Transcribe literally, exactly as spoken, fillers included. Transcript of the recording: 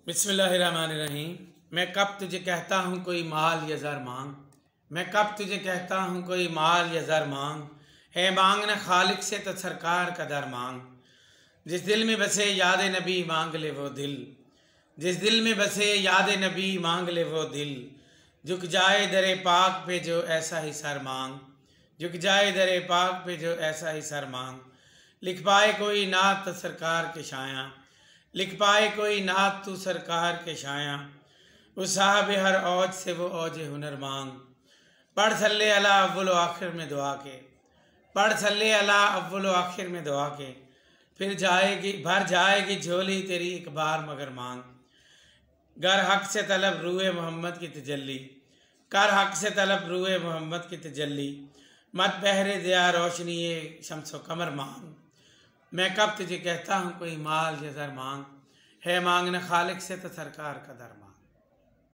बिस्मिल्लाहिर्रहमानिर्रहीम। मैं कब तुझे कहता हूँ कोई माल या ज़र मांग, मैं कब तुझे कहता हूँ कोई माल या ज़र मांग, है मांगना खालिक से तो सरकार का दर मांग। जिस दिल में बसे याद नबी मांग ले वो दिल, जिस दिल में बसे याद नबी मांग ले वो दिल। झुक जाए दरे पाक पे जो ऐसा ही सर मांग, झुक जाए दरे पाक पे जो ऐसा ही सर मांग। लिख पाए कोई नात तो सरकार के शाया, लिख पाए कोई नात तू सरकार के शाया। उस साहब हर औज से वो औज हुनर मांग। पढ़ सल्ले अला अव्वल आखिर में दुआ के, पढ़ सल्ले अला अव्वल आखिर में दुआ के। फिर जाएगी भर जाएगी झोली तेरी एक बार मगर मांग। गर हक से तलब रूए मोहम्मद की तजल्ली, कर हक से तलब रूए मोहम्मद की तजल्ली। मत बहरे दिया रोशनी ये शम्सो कमर मांग। मैं कब तुझे कहता हूँ कोई माल या ज़र मांग, है मांगना खालिक से तो सरकार का दर मांग।